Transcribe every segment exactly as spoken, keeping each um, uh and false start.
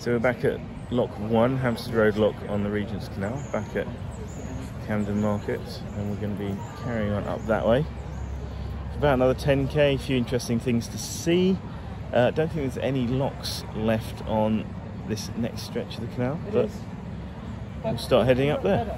So we're back at Lock one, Hampstead Road Lock on the Regents Canal, back at Camden Market, and we're going to be carrying on up that way. It's about another ten K, a few interesting things to see. I uh, don't think there's any locks left on this next stretch of the canal, but we'll start heading up there.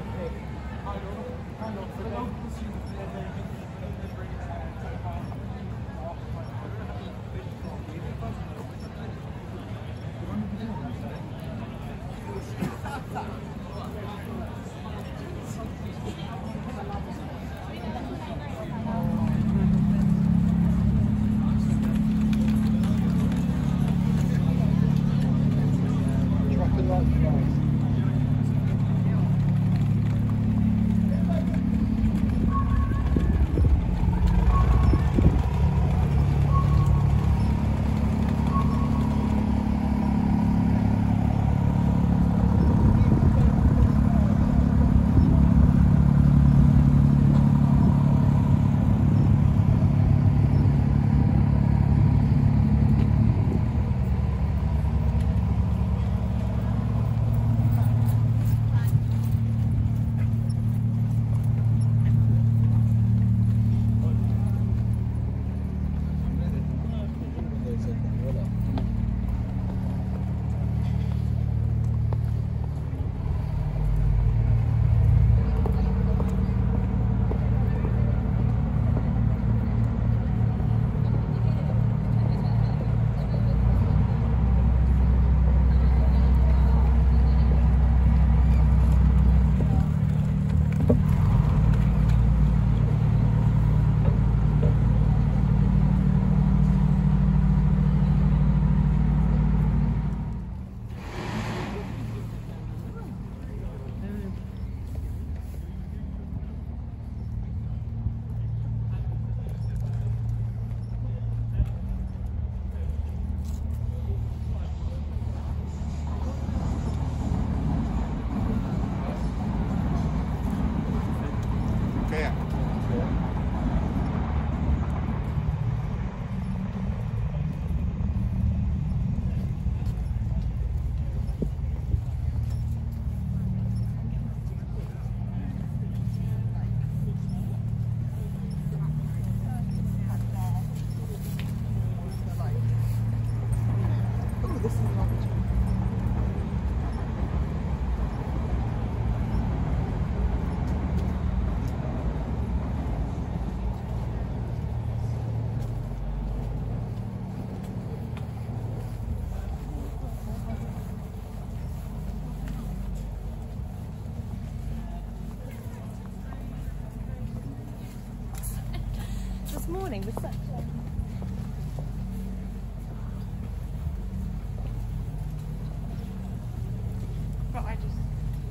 This morning with such a... But I just...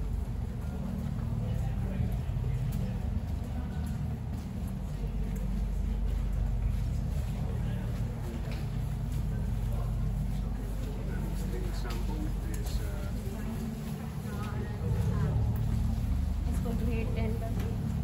It's going to be in the...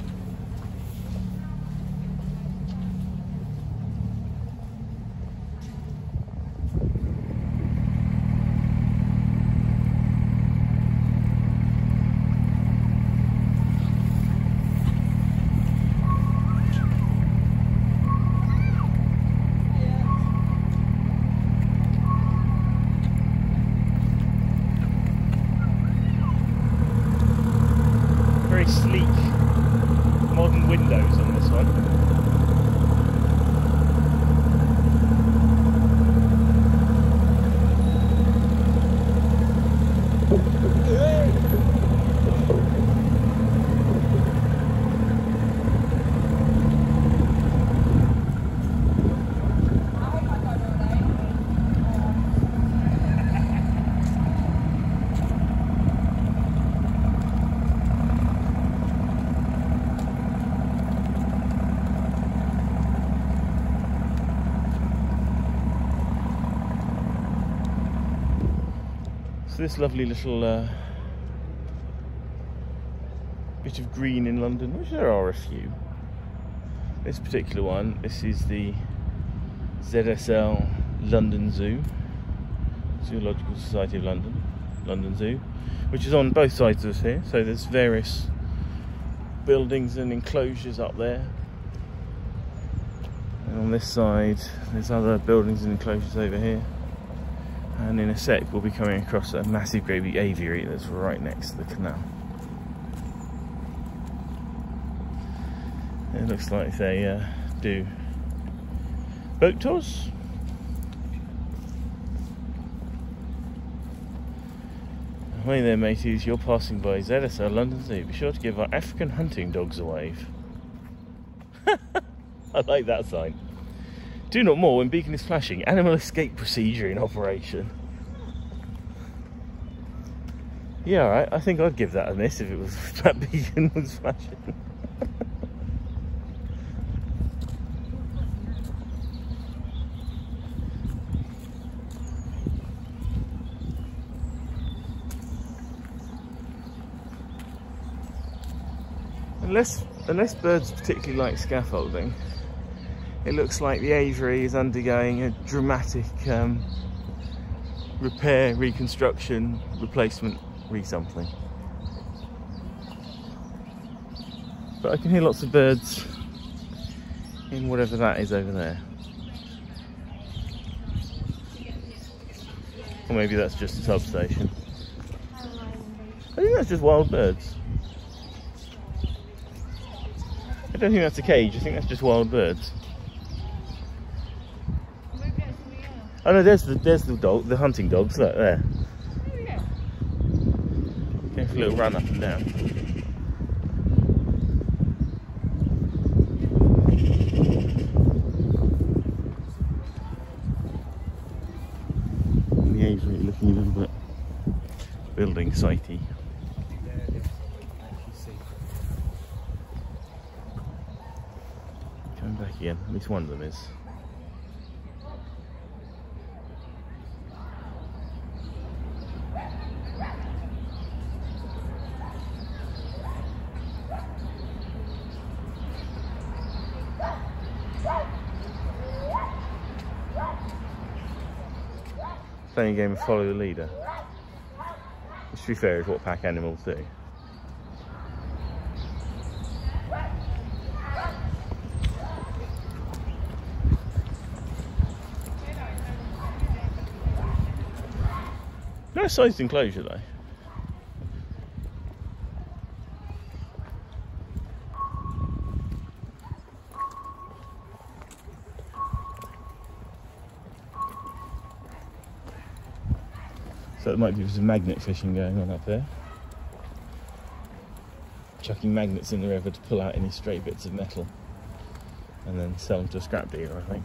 Sleek modern windows on this one. So this lovely little uh, bit of green in London, which there are a few. This particular one, this is the Z S L London Zoo. Zoological Society of London, London Zoo, which is on both sides of us here. So there's various buildings and enclosures up there. And on this side, there's other buildings and enclosures over here. And in a sec, we'll be coming across a massive great big aviary that's right next to the canal. It looks like they uh, do boat tours. Hey there mateys, you're passing by Z S L London Zoo. Be sure to give our African hunting dogs a wave. I like that sign. Do not moor when beacon is flashing. Animal escape procedure in operation. Yeah, alright, I think I'd give that a miss if it was that beacon was flashing. Unless, unless birds particularly like scaffolding, it looks like the aviary is undergoing a dramatic um, repair, reconstruction, replacement, re-something. But I can hear lots of birds in whatever that is over there. Or maybe that's just a substation. I think that's just wild birds. I don't think that's a cage, I think that's just wild birds. Oh no, there's the there's the dog, the hunting dogs, look there. Oh yeah. Going for a little run up and down. And the aviary looking a little bit building sitey. Coming back again, at least one of them is. Playing a game of follow the leader, which to be fair is what pack animals do. Nice sized enclosure though. So it might be some magnet fishing going on up there. Chucking magnets in the river to pull out any stray bits of metal and then sell them to a scrap dealer, I think.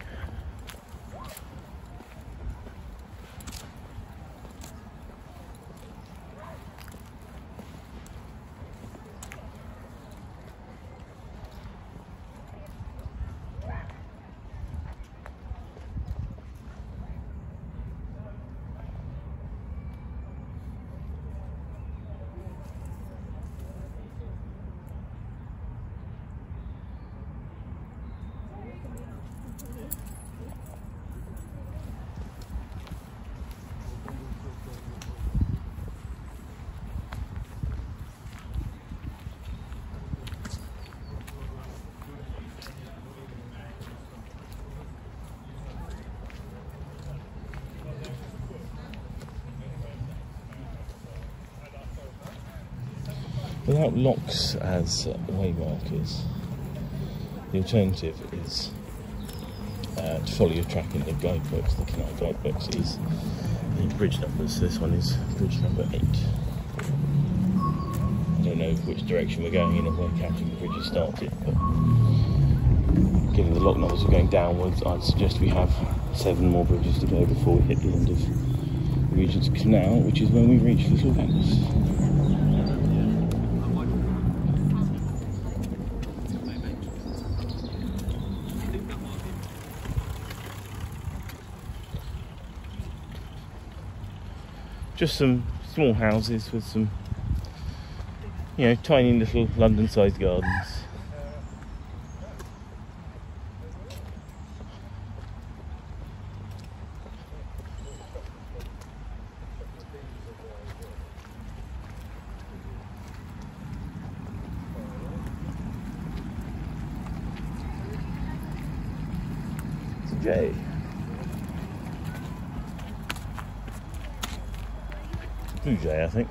Without locks as uh, way markers, the alternative is uh, to follow your track in the guidebooks, the canal guidebooks, is the bridge numbers. This one is bridge number eight. I don't know which direction we're going in and where counting the bridges started, but given the lock numbers are going downwards, I'd suggest we have seven more bridges to go before we hit the end of Regents Canal, which is when we reach Little Venice. Just some small houses with some, you know, tiny little London-sized gardens. J. Blue jay, I think.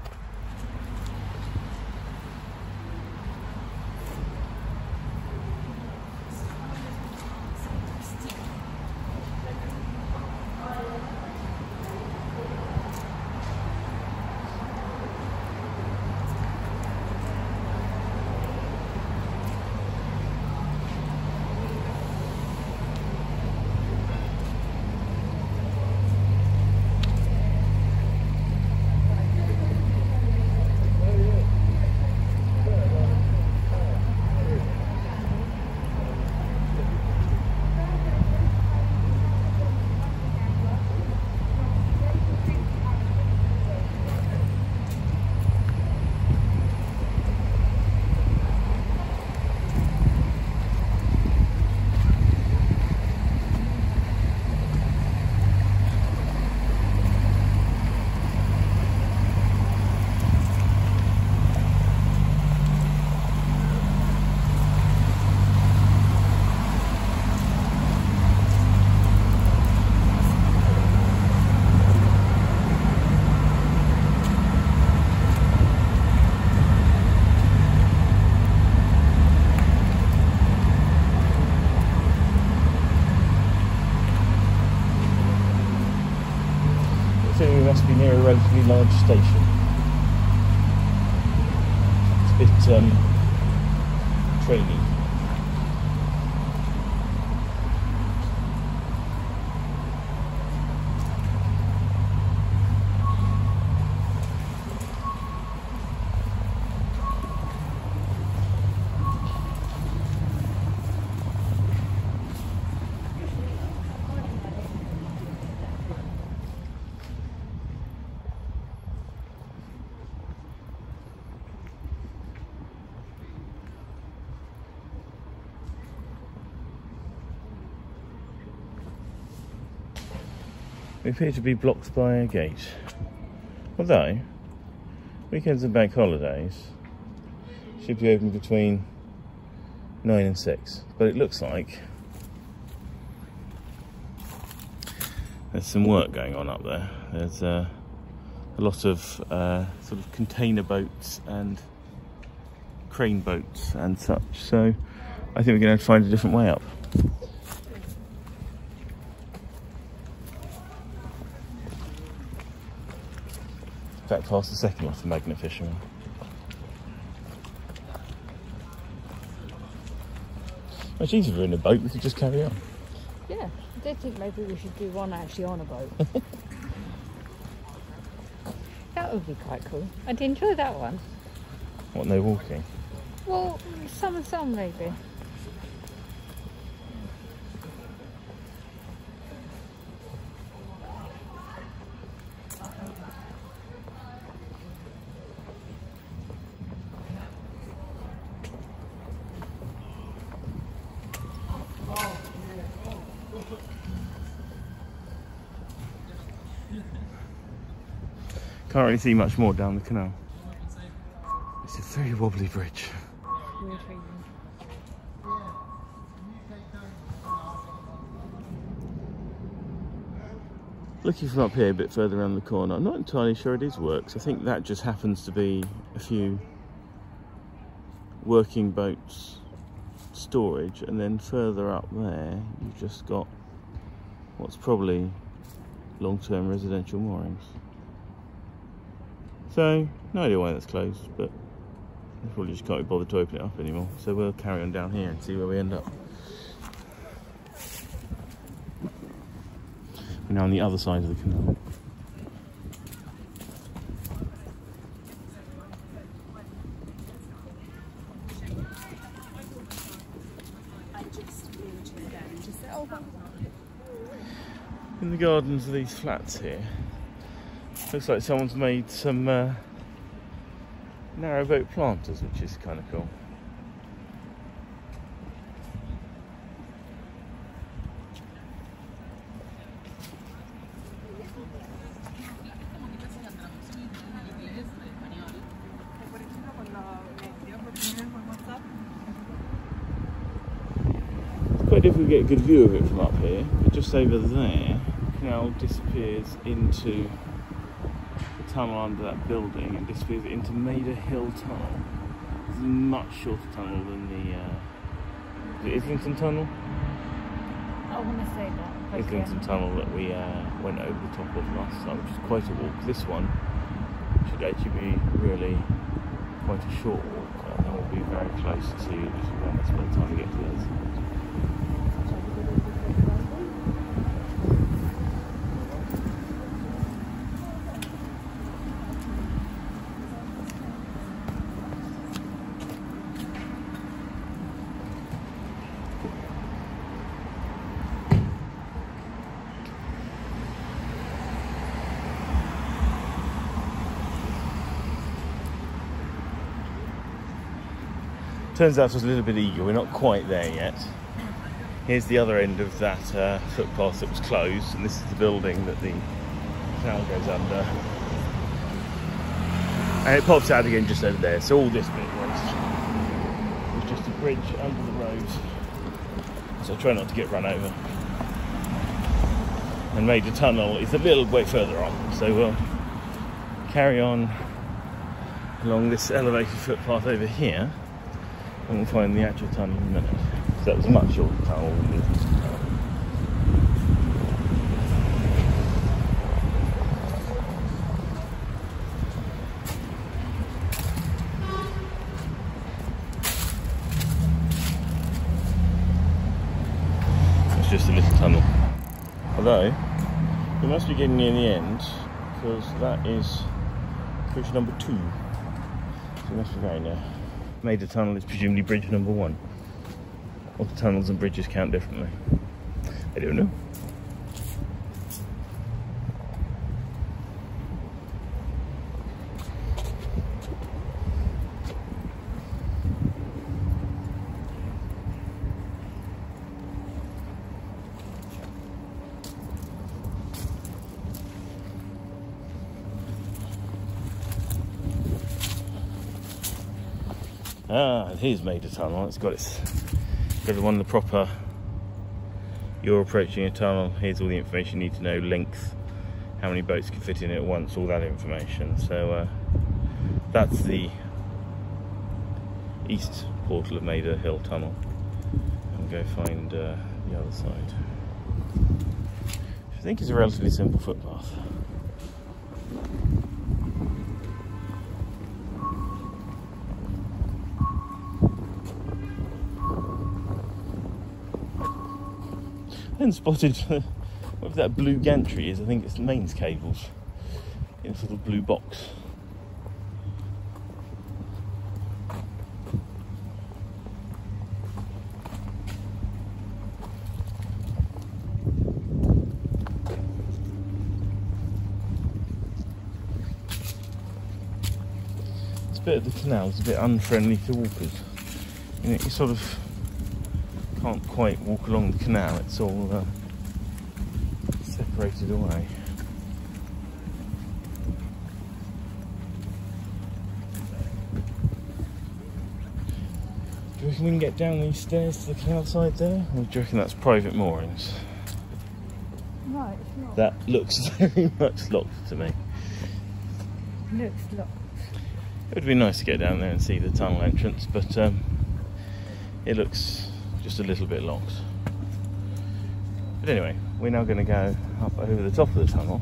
We must be near a relatively large station. It's a bit um, trainy. We appear to be blocked by a gate. Although, weekends and bank holidays should be open between nine and six. But it looks like there's some work going on up there. There's uh, a lot of uh, sort of container boats and crane boats and such. So I think we're going to have to find a different way up. Back past the second off the Magna Fisherman. Much easier if we're in a boat, we could just carry on. Yeah, I did think maybe we should do one actually on a boat. That would be quite cool. I'd enjoy that one. What, no walking? Well, some and some maybe. Can't really see much more down the canal. It's a very wobbly bridge. Looking from up here a bit further around the corner, I'm not entirely sure it is works. I think that just happens to be a few working boats storage, and then further up there you've just got what's probably long-term residential moorings. So, no idea why that's closed, but we probably just can't be bothered to open it up anymore. So we'll carry on down here and see where we end up. We're now on the other side of the canal. In the gardens of these flats here, looks like someone's made some uh, narrowboat planters, which is kind of cool. Quite if we get a good view of it from up here, but just over there, the canal disappears into the tunnel under that building and disappears into Maida Hill Tunnel. It's a much shorter tunnel than the uh, the Islington Tunnel. I want to say that. but Islington yeah. Tunnel that we uh, went over the top of last time, which is quite a walk. This one should actually be really quite a short walk, and we'll be very close to Little Venice by the time we get to this. Turns out I was a little bit eager, we're not quite there yet. Here's the other end of that uh, footpath that was closed, and this is the building that the canal goes under. And it pops out again just over there, so all this bit was, was just a bridge under the road. So try not to get run over. And Maida Tunnel is a little way further on, so we'll carry on along this elevated footpath over here. And we'll find the actual tunnel in a minute. So that was a much shorter tunnel than this. It's just a little tunnel. Although, we must be getting near the end, because that is bridge number two. So we must be going there. Maida Tunnel is presumably bridge number one. Or the tunnels and bridges count differently. I don't know. Ah, and here's Maida Tunnel. It's got its got one of the proper. You're approaching a tunnel. Here's all the information you need to know: length, how many boats can fit in it at once, all that information. So uh, that's the east portal of Maida Hill Tunnel. And we'll go find uh, the other side. I think it's a relatively simple footpath. Then spotted whatever that blue gantry is. I think it's the mains cables in a sort of blue box. This bit of the canal is a bit unfriendly to walkers. You know, you sort of can't quite walk along the canal, it's all uh, separated away. Do you reckon we can get down these stairs to the canal side there? Or do you reckon that's private moorings? No, it's not. That looks very much locked to me. Looks locked. It would be nice to get down there and see the tunnel entrance, but um, it looks just a little bit locked. But anyway, we're now going to go up over the top of the tunnel,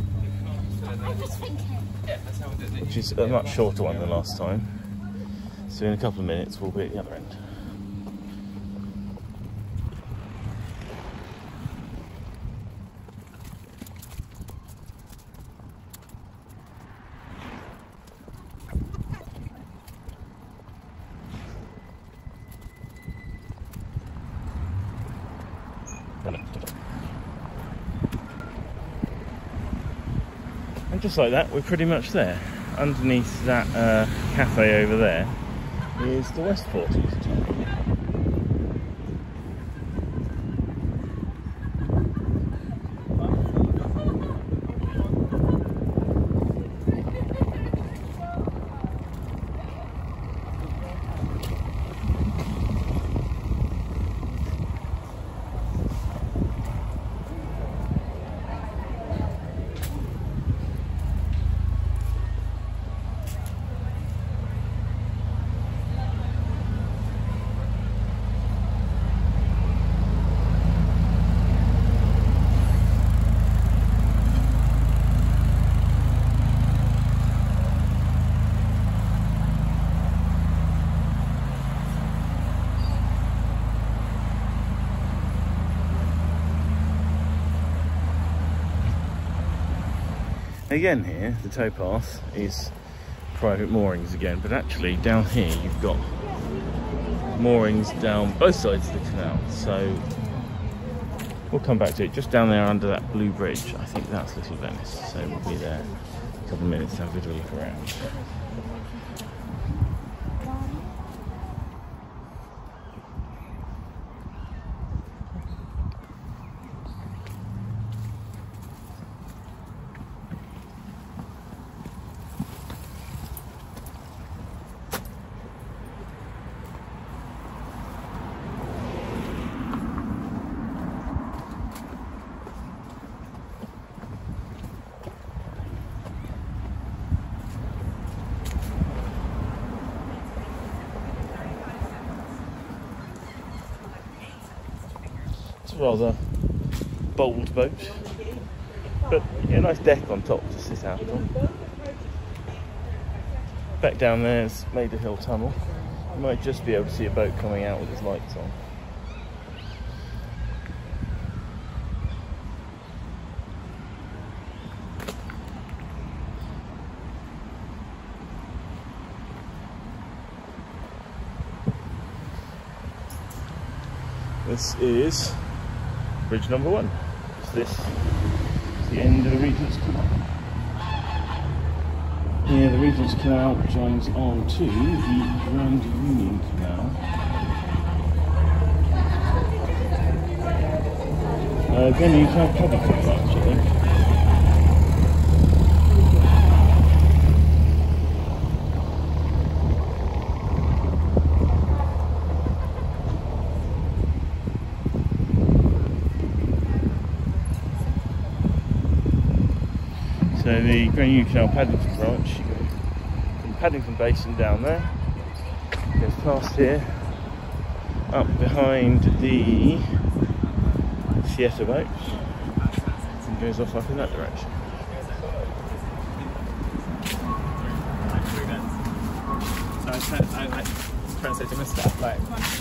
which is a much shorter one than last time. So in a couple of minutes we'll be at the other end. And just like that, we're pretty much there. Underneath that uh, cafe over there is the West Portal. Again here, the towpath is private moorings again, but actually down here you've got moorings down both sides of the canal. So we'll come back to it. Just down there under that blue bridge, I think that's Little Venice. So we'll be there in a couple of minutes to have a bit of a look around. Rather bold boat, but yeah, a nice deck on top to sit out on. Back down there's Maida Hill Tunnel. You might just be able to see a boat coming out with its lights on. This is bridge number one. So this is the end of the Regents Canal. Here the Regents Canal joins on to the Grand Union Canal. Uh, Grand Union Canal Paddington branch, I think. So the Grand Union Canal Paddington branch, you go from Paddington Basin down there, goes past here, up behind the theatre boat, and goes off up in that direction. So I was trying, I, I, trying to say to Mister like.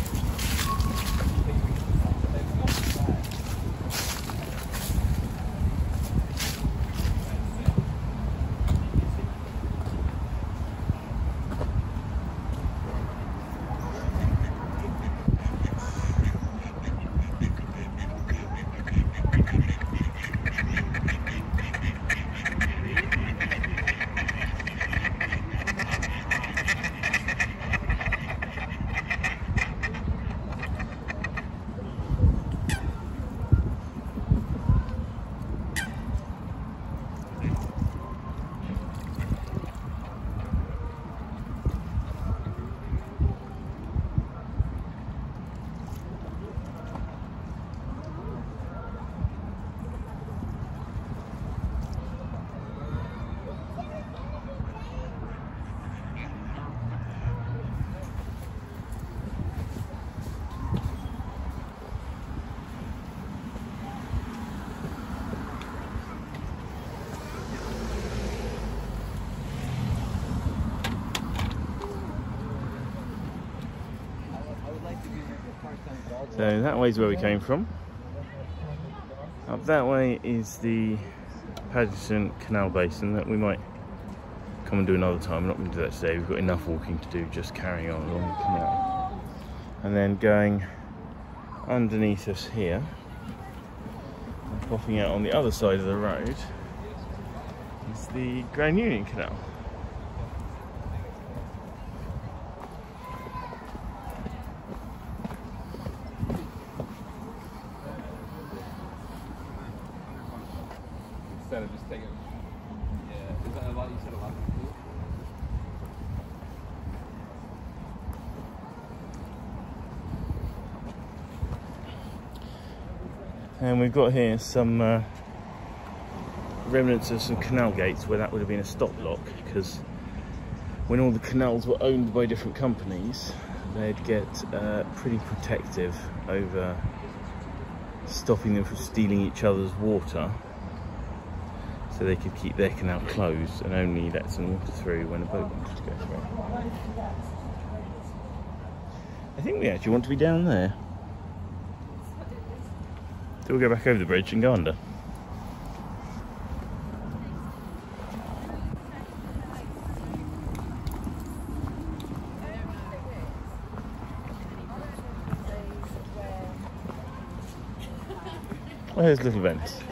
So that way's where we came from. Up that way is the Paddington Canal Basin that we might come and do another time. We're not going to do that today. We've got enough walking to do just carrying on along the canal. And then going underneath us here, and popping out on the other side of the road, is the Grand Union Canal. Instead of just taking, yeah, is that a lot? You said a lot. And we've got here some uh, remnants of some canal gates where that would have been a stop lock, because when all the canals were owned by different companies, they'd get uh, pretty protective over stopping them from stealing each other's water, so they could keep their canal closed and only let some water through when a boat wanted to go through. I think we actually want to be down there. So we'll go back over the bridge and go under. Where's Little Venice?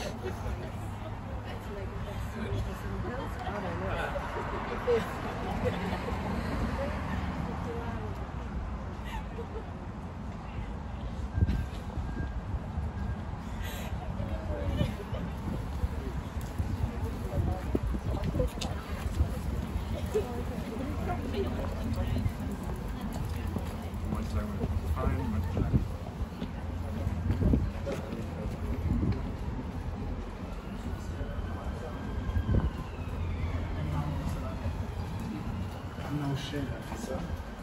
No shit, so.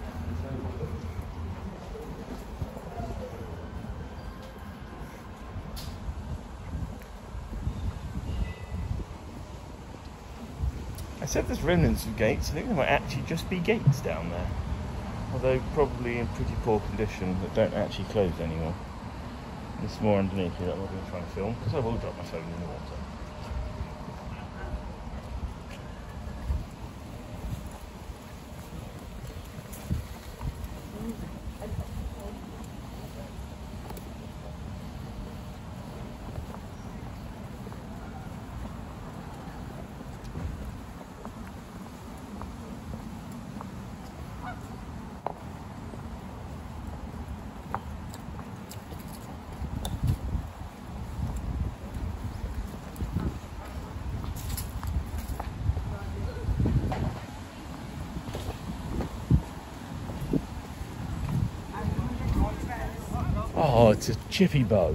I said there's remnants of gates. I think there might actually just be gates down there, although probably in pretty poor condition that don't actually close anymore. There's more underneath here that I'm not going to try and film because I will drop my phone in the water. Oh, it's a chippy boat.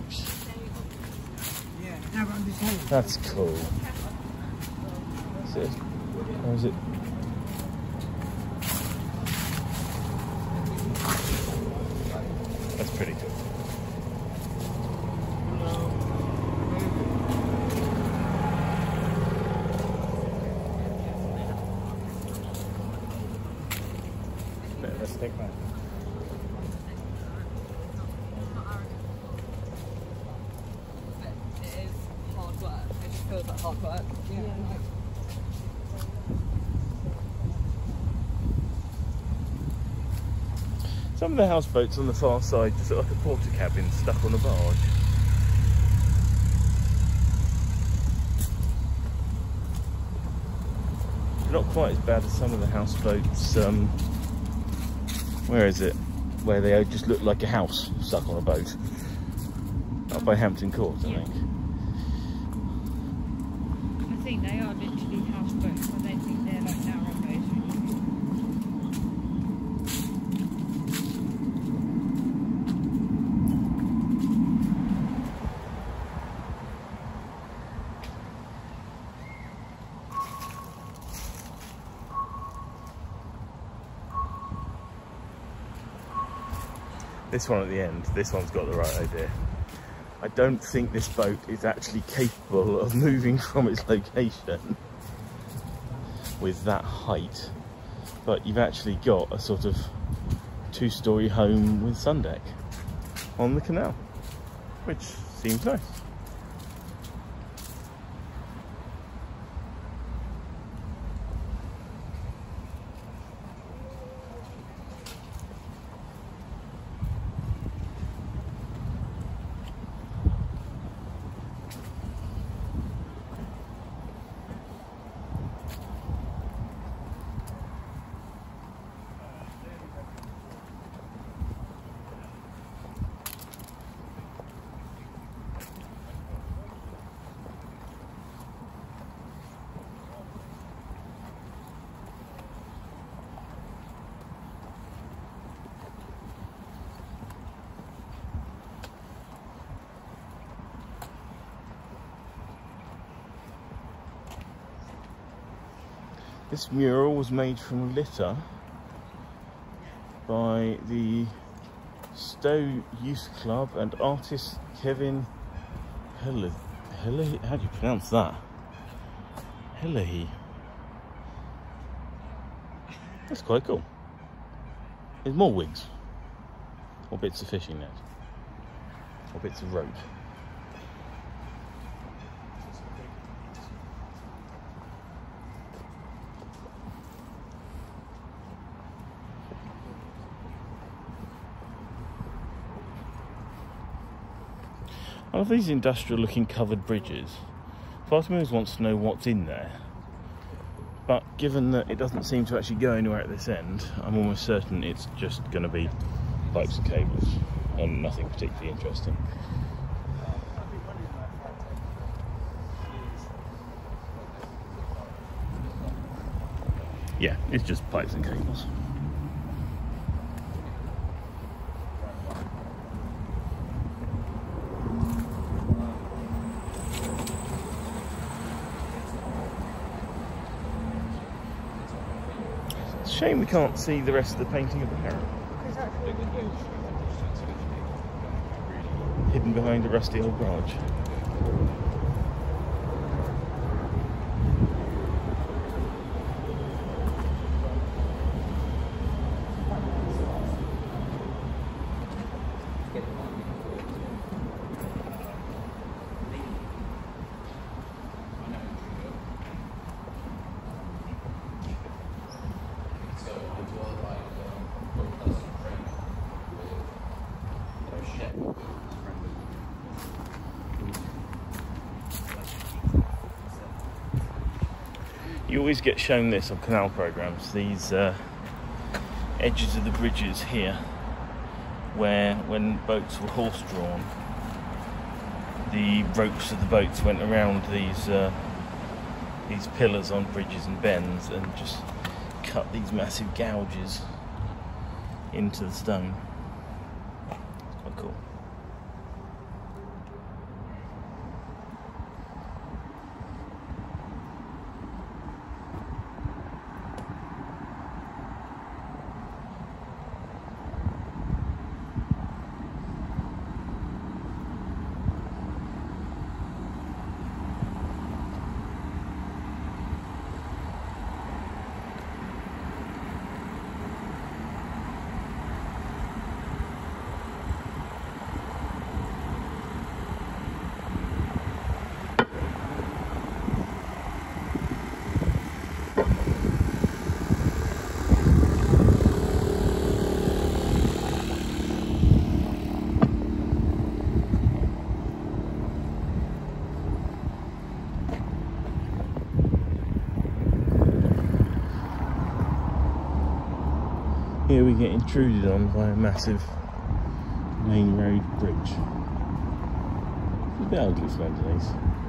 That's cool. Is it? Or is it? That's pretty cool. Let's take that. Feels like hard work. Yeah. Yeah. Some of the houseboats on the far side just look like a porter cabin stuck on a barge. Not quite as bad as some of the houseboats. Um, where is it? Where they just look like a house stuck on a boat. Up by Hampton Court, I think. I think they are literally houseboats. I don't think they're like narrow boats. This one at the end, this one's got the right idea. I don't think this boat is actually capable of moving from its location with that height, but you've actually got a sort of two-storey home with sun deck on the canal, which seems nice. This mural was made from litter by the Stowe Youth Club and artist Kevin Hille. Hille, how do you pronounce that? Hillehy. That's quite cool. There's more wigs, or bits of fishing net, or bits of rope. I love these industrial looking covered bridges. Part of me always wants to know what's in there. But given that it doesn't seem to actually go anywhere at this end, I'm almost certain it's just going to be pipes and cables and nothing particularly interesting. Yeah, it's just pipes and cables. Shame we can't see the rest of the painting of the heron. Hidden behind a rusty old barge. You always get shown this on canal programmes, these uh, edges of the bridges here, where when boats were horse-drawn, the ropes of the boats went around these uh, these pillars on bridges and bends and just cut these massive gouges into the stone. It's quite cool. Here we get intruded on by a massive main road bridge. It's a bit ugly from underneath.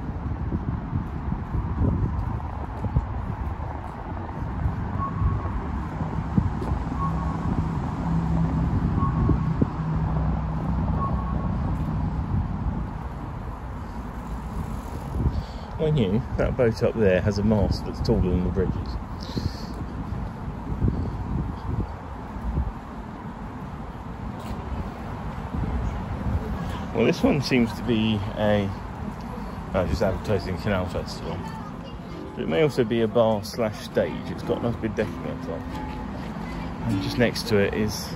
Mind you, that boat up there has a mast that's taller than the bridges. Well, this one seems to be a, uh, just advertising Canal Festival, but it may also be a bar slash stage. It's got nice big decking on top, and just next to it is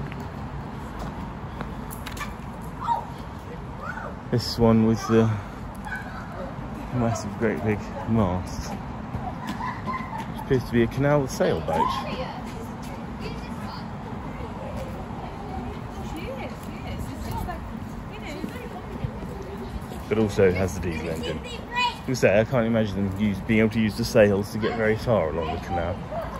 this one with the massive, great big mast, which appears to be a canal sailboat. But also has the diesel engine. You say, I can't imagine them use, being able to use the sails to get very far along the canal.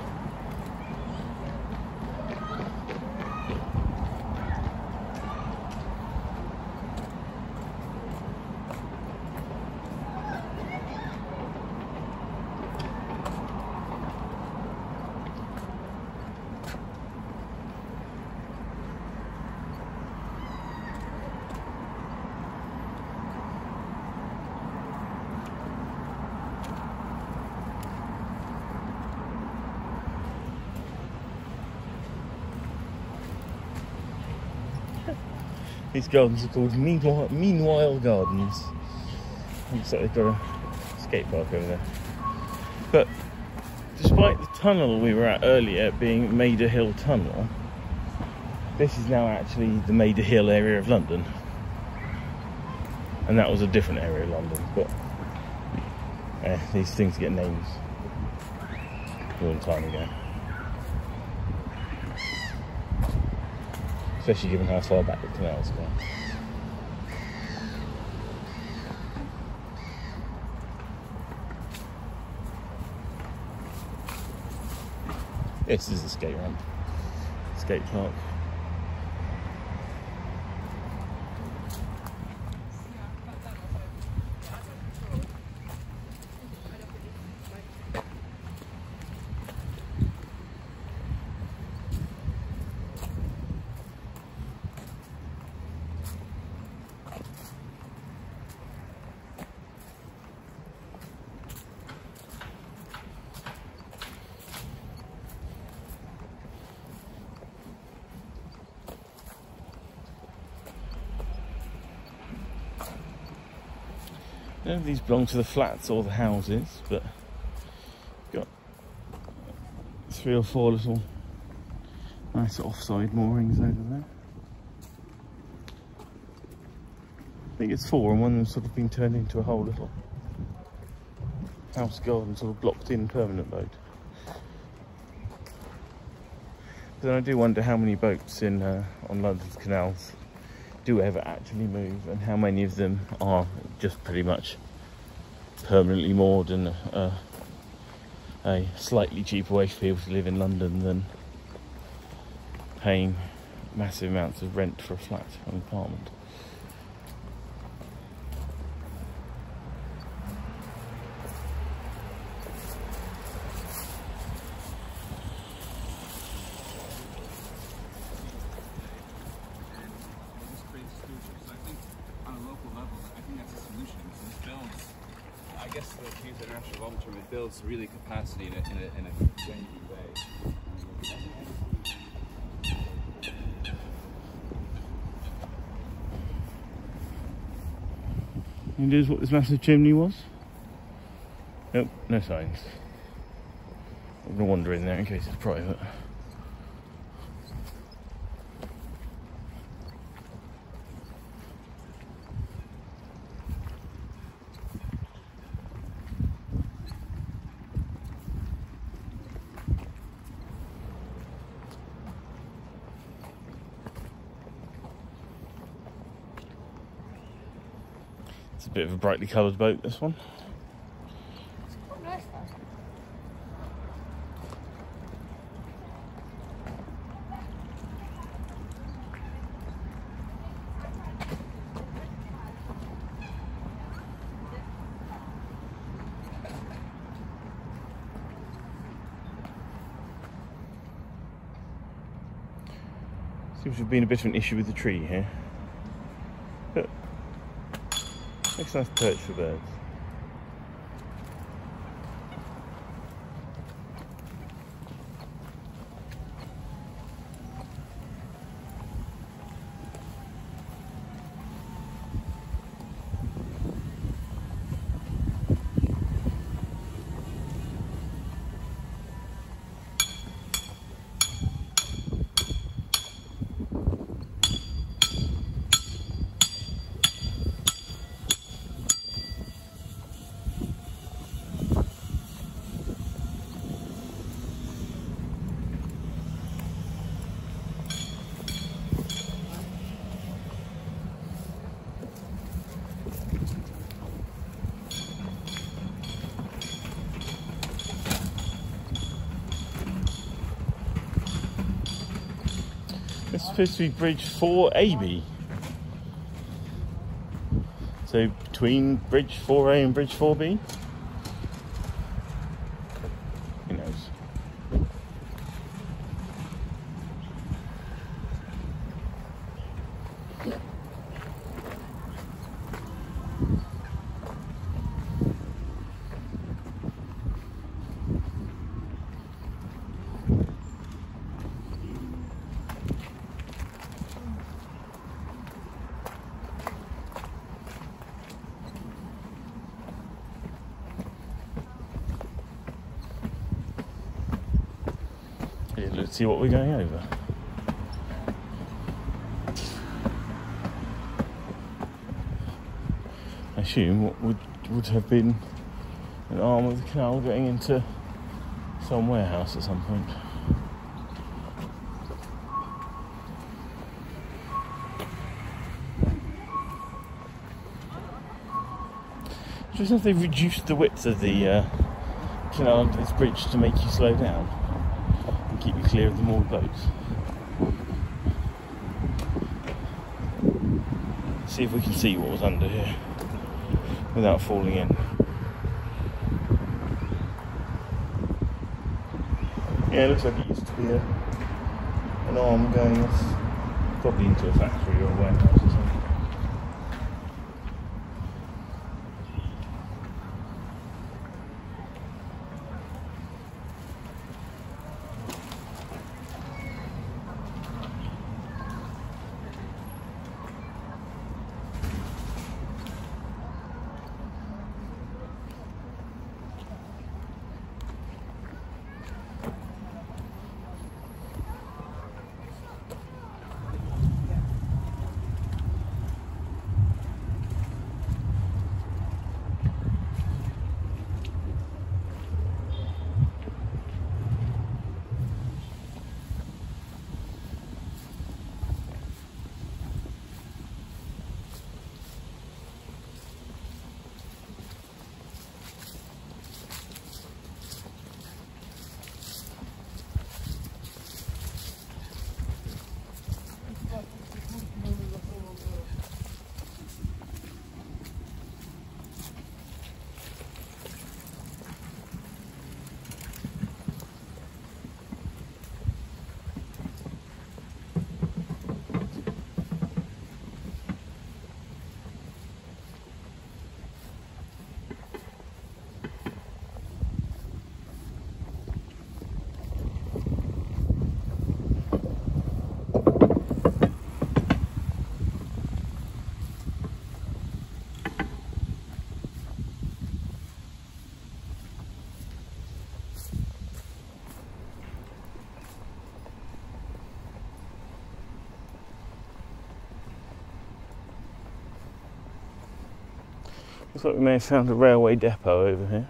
These gardens are called Meanwhile, Meanwhile Gardens. Looks like they've got a skate park over there. But despite the tunnel we were at earlier being Maida Hill Tunnel, this is now actually the Maida Hill area of London. And that was a different area of London, but eh, these things get names a long time ago. Especially given how far back the canals go. Yes, this is a skate ramp, skate park. None of these belong to the flats or the houses, but got three or four little nice offside moorings over there. I think it's four, and one of them's sort of been turned into a whole little house garden, sort of blocked in permanent boat. But then I do wonder how many boats in uh, on London's canals do ever actually move, and how many of them are just pretty much permanently moored and uh, a slightly cheaper way for people to live in London than paying massive amounts of rent for a flat or an apartment. I guess to use international long term, it builds really capacity in a, in a, in a genuine way. And here's what this massive chimney was. Nope, no signs. I'm gonna wander in there in case it's private. It's a bit of a brightly coloured boat, this one. Seems to have been a bit of an issue with the tree here, but makes a nice perch for birds. It's supposed to be bridge four A B. So between bridge four A and bridge four B? Who knows? Let's see what we're going over. I assume what would would have been an arm of the canal going into some warehouse at some point. Just if they've reduced the width of the uh, canal under this bridge to make you slow down. keep you clear of the moored boats. See if we can see what was under here without falling in. Yeah, it looks like it used to be a, an arm going off, probably into a factory or a warehouse or something. Looks like we may have found a railway depot over here.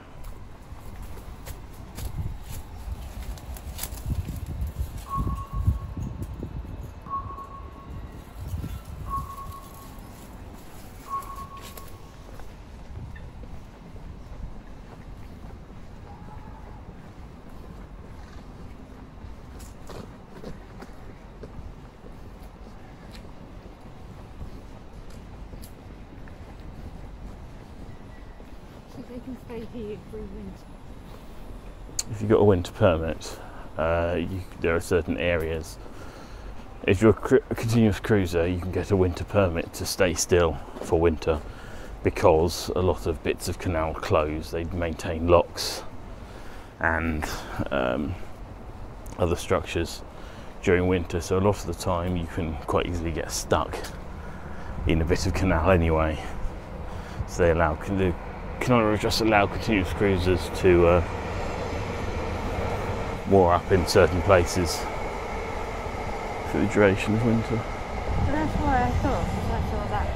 They can stay here through winter. If you've got a winter permit, uh, you, there are certain areas. If you're a, cru a continuous cruiser, you can get a winter permit to stay still for winter, because a lot of bits of canal close. They maintain locks and um, other structures during winter, so a lot of the time you can quite easily get stuck in a bit of canal anyway. So they allow the Canal just allow continuous cruisers to uh, moor up in certain places for the duration of winter. But that's why I thought, because I saw that.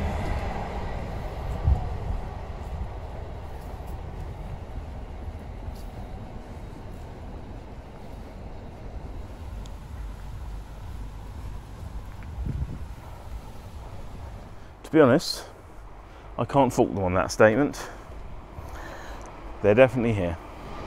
To be honest, I can't fault them on that statement. They're definitely here.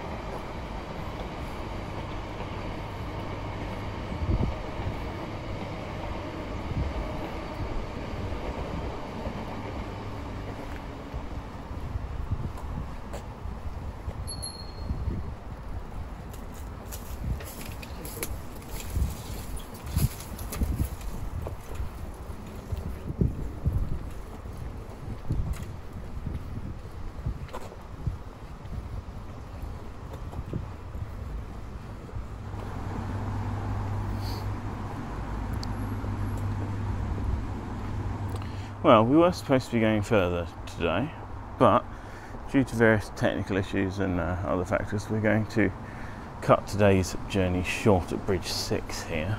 Well, we were supposed to be going further today, but due to various technical issues and uh, other factors, we're going to cut today's journey short at Bridge six here.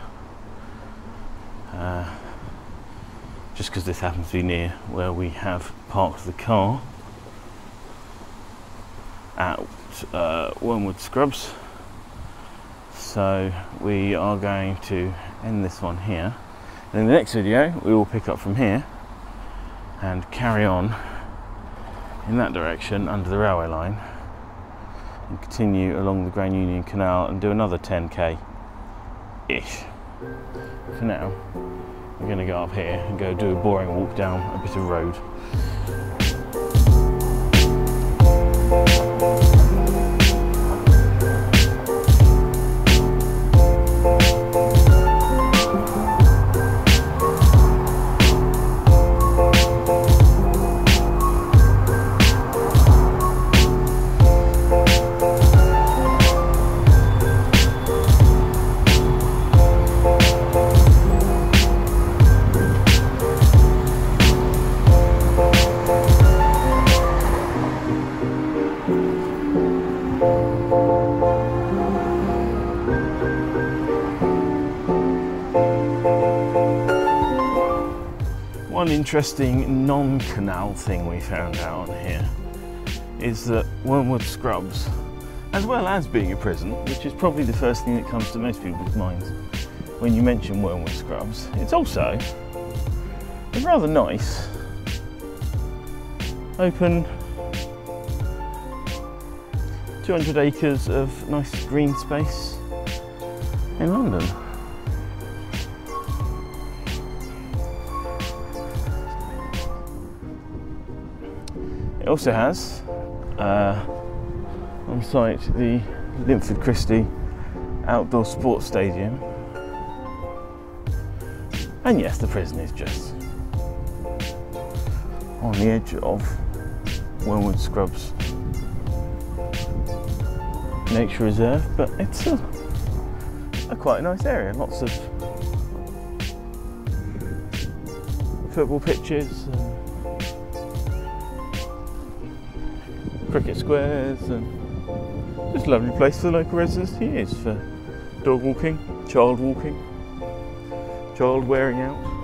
Uh, just because this happens to be near where we have parked the car at uh, Wormwood Scrubs. So we are going to end this one here. And in the next video, we will pick up from here and carry on in that direction under the railway line and continue along the Grand Union Canal and do another ten K ish. For now, we're going to go up here and go do a boring walk down a bit of road. One interesting non-canal thing we found out on here is that Wormwood Scrubs, as well as being a prison, which is probably the first thing that comes to most people's minds when you mention Wormwood Scrubs, it's also a rather nice, open, two hundred acres of nice green space in London. It also has uh, on site the Linford Christie Outdoor Sports Stadium, and yes, the prison is just on the edge of Wormwood Scrubs Nature Reserve, but it's a, a quite a nice area. Lots of football pitches, and cricket squares, and just a lovely place for local residents to use for dog walking, child walking, child wearing out.